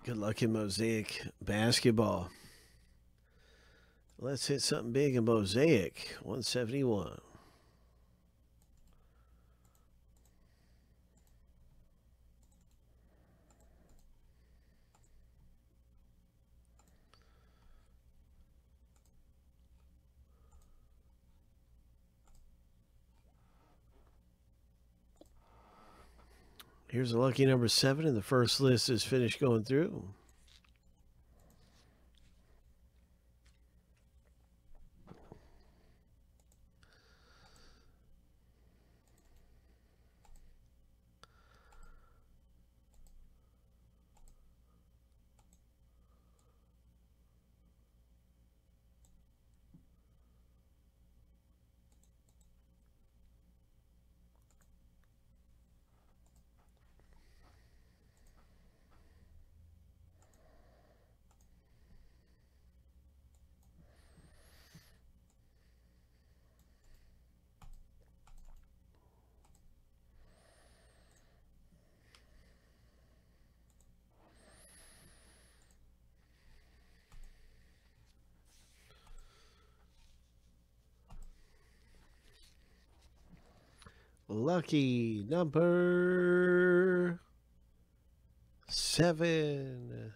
Good luck in Mosaic basketball. Let's hit something big in Mosaic 171. Here's a lucky number 7, and the first list is finished going through. Lucky number 7.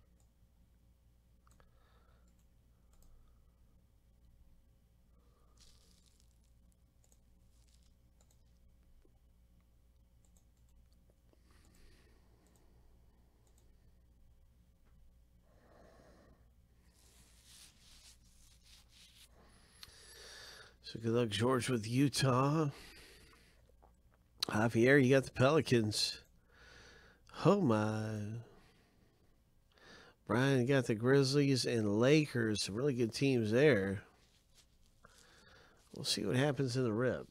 So good luck, George, with Utah. Javier, you got the Pelicans. Oh, my. Brian, you got the Grizzlies and Lakers. Some really good teams there. We'll see what happens in the rip.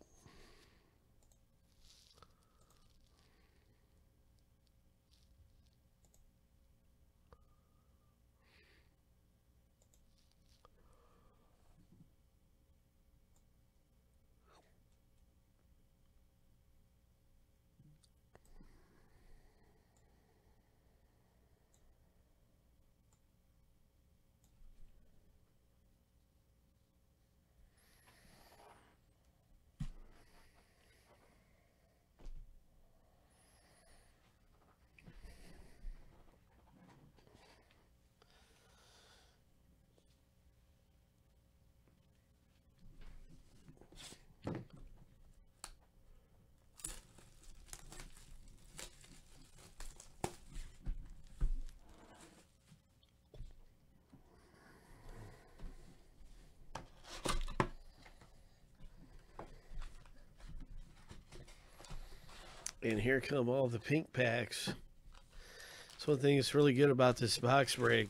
And here come all the pink packs. That's one thing that's really good about this box break.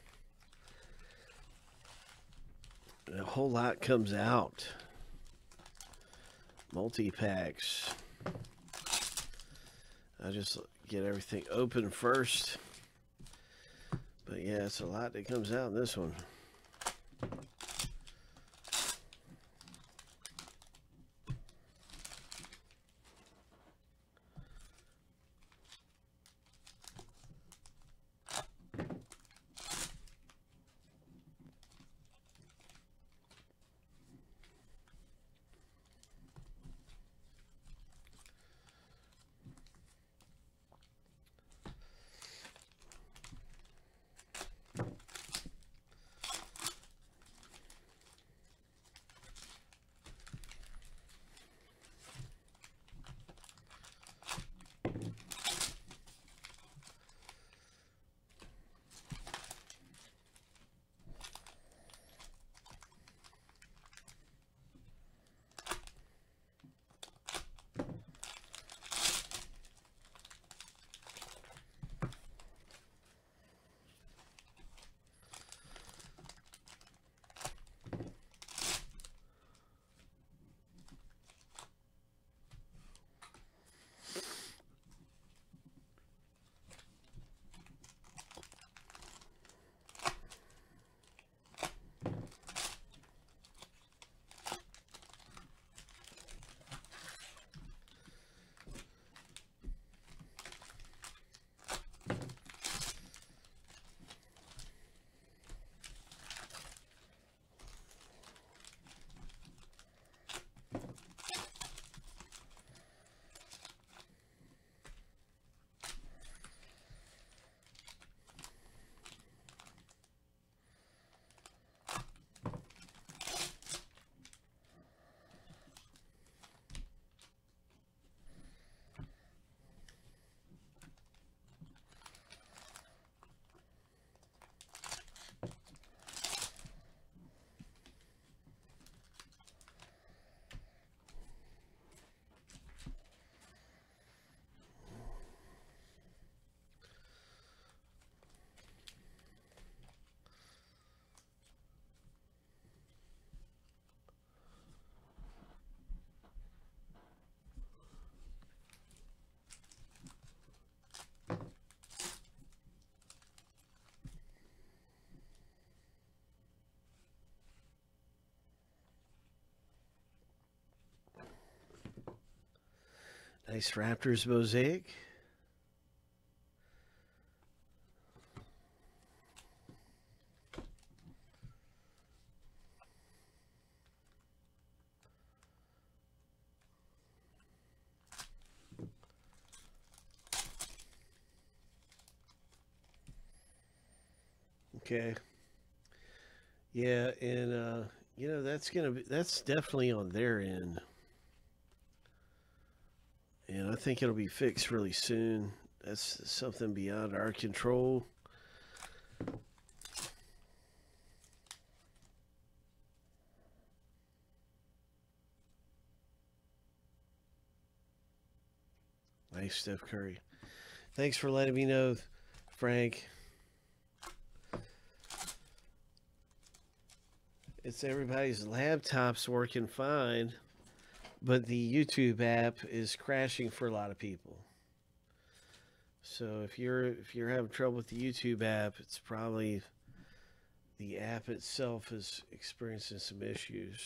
A whole lot comes out. Multi-packs. I just get everything open first. But yeah, it's a lot that comes out in this one. Nice Raptors mosaic. Okay. Yeah, and you know that's definitely on their end. And I think it'll be fixed really soon. That's something beyond our control. Nice, Steph Curry. Thanks for letting me know, Frank. It's everybody's laptops working fine, but the YouTube app is crashing for a lot of people. So if you're having trouble with the YouTube app, it's probably the app itself is experiencing some issues.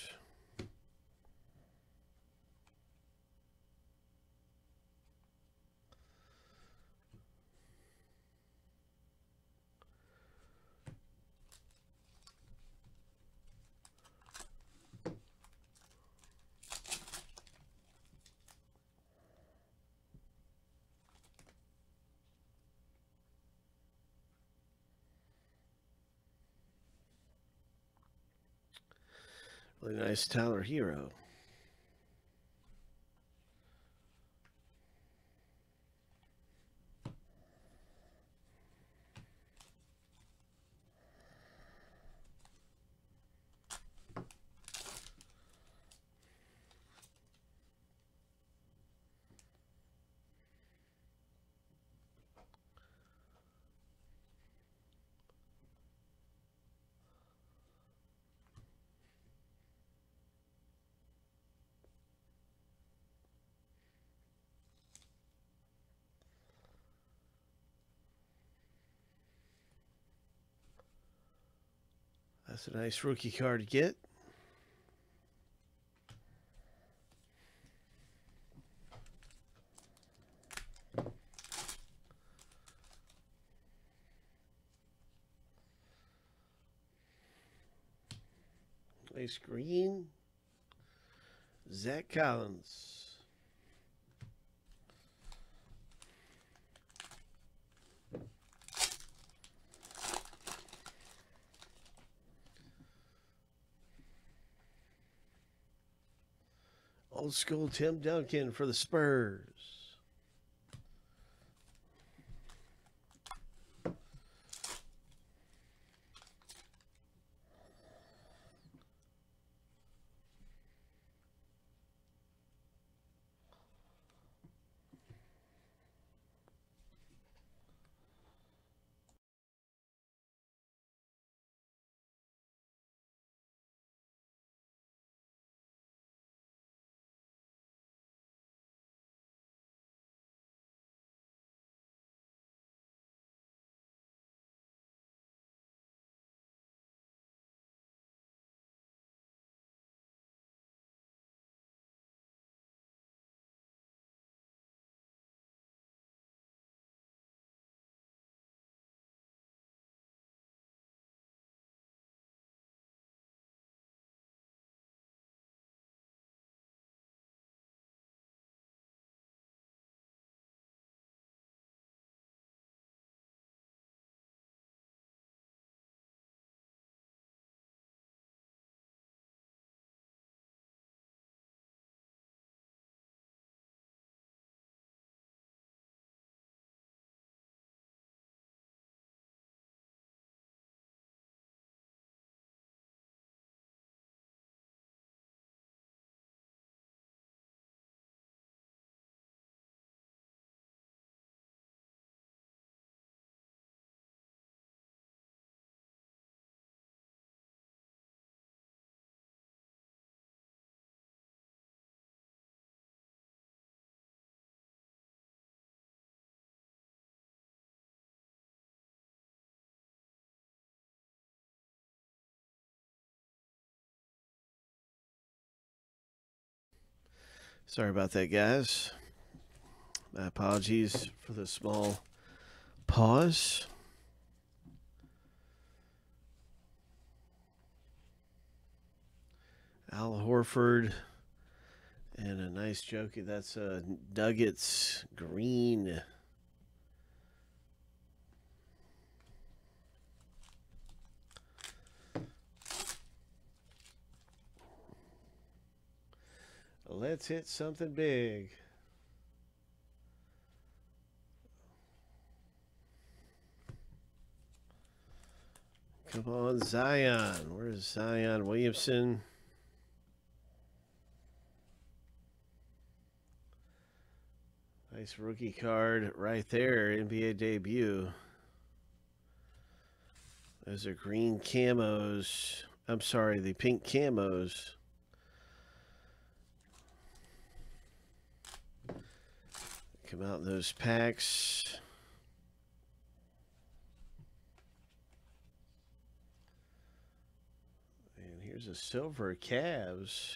Really nice Tyler Hero. That's a nice rookie card to get. Nice green. Zach Collins. Old school Tim Duncan for the Spurs. Sorry about that, guys. My apologies for the small pause. Al Horford and a nice jokey. That's Nuggets green. Let's hit something big. Come on, Zion. Where's Zion Williamson? Nice rookie card right there. NBA debut. Those are green camos. I'm sorry, the pink camos. Come out in those packs. And here's a silver Cavs.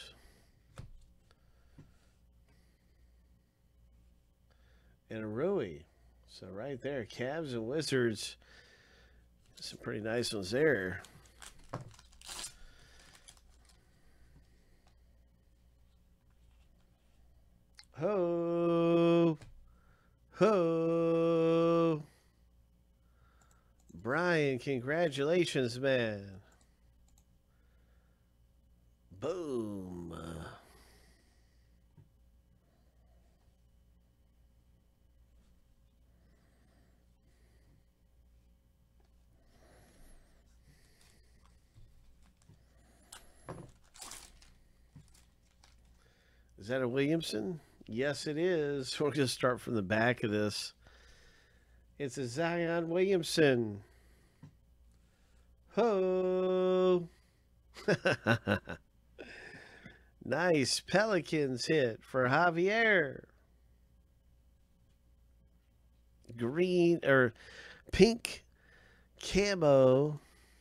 And a Rui. So right there, Cavs and Wizards. Some pretty nice ones there. Ho! Ho! Brian, congratulations, man. Boom. Is that a Williamson? Yes, it is. We're going to start from the back of this. It's a Zion Williamson. Ho! Nice Pelicans hit for Javier. Green or pink camo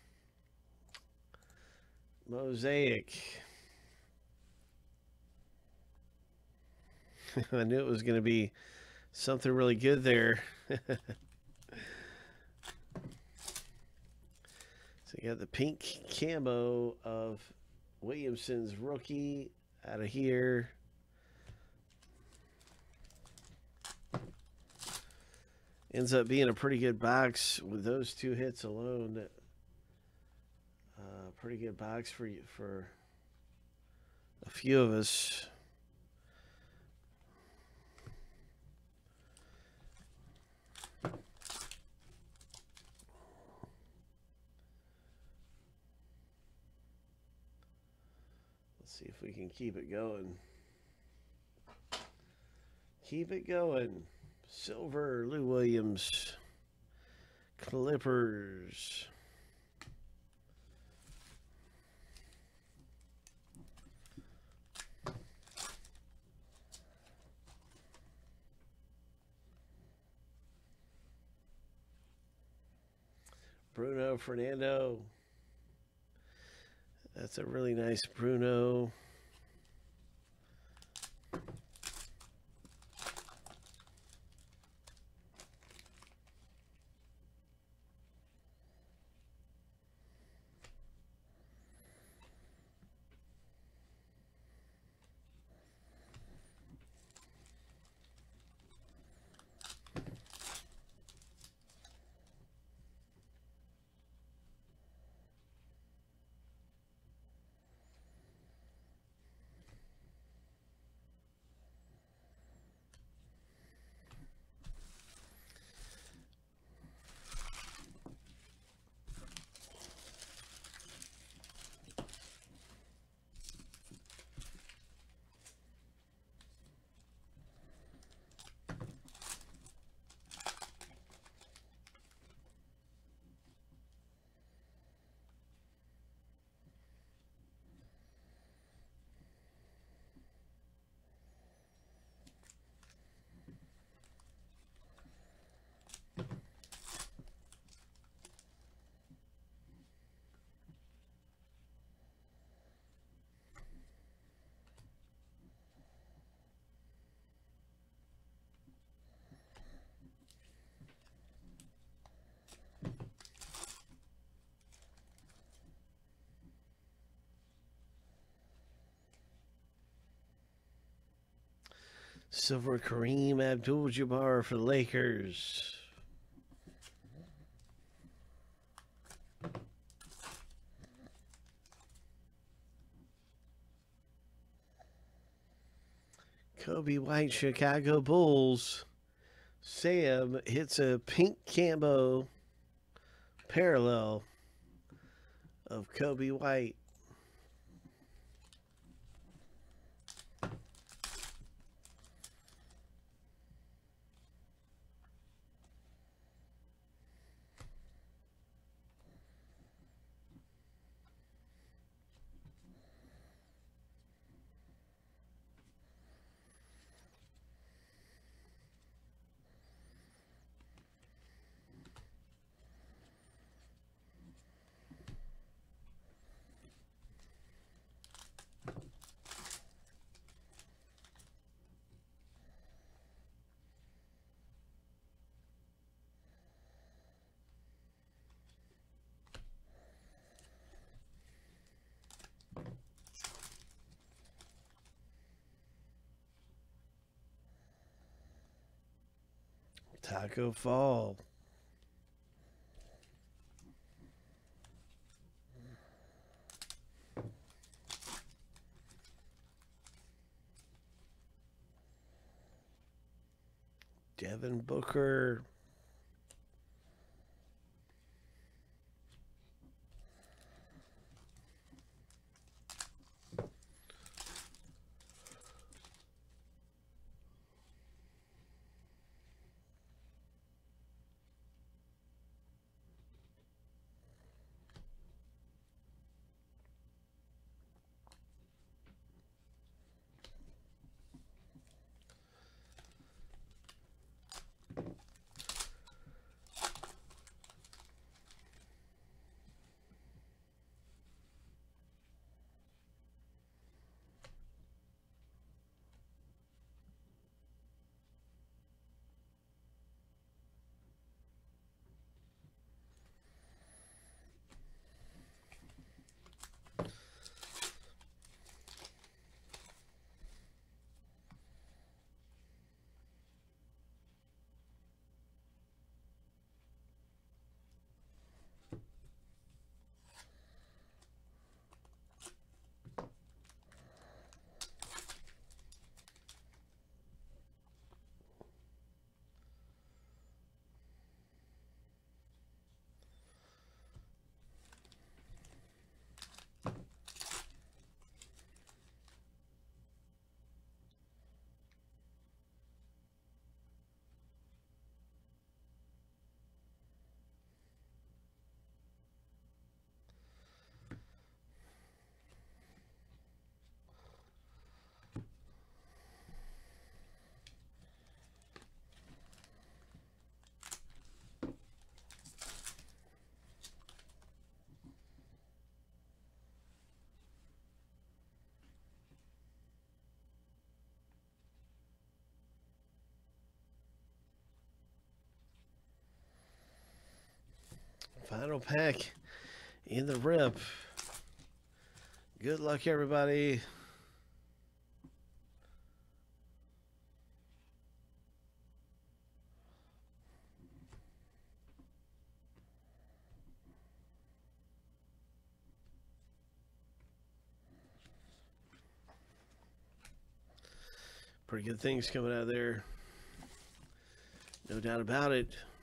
Mosaic. I knew it was going to be something really good there. So you got the pink camo of Williamson's rookie out of here. Ends up being a pretty good box with those two hits alone. Pretty good box for a few of us. Let's see if we can keep it going. Keep it going. Silver, Lou Williams, Clippers. Bruno Fernando. That's a really nice Bruno. Silver Kareem Abdul-Jabbar for the Lakers. Kobe White, Chicago Bulls. Sam hits a pink camo parallel of Kobe White. Taco Fall. Devin Booker. Final pack in the rip. Good luck, everybody. Pretty good things coming out of there. No doubt about it.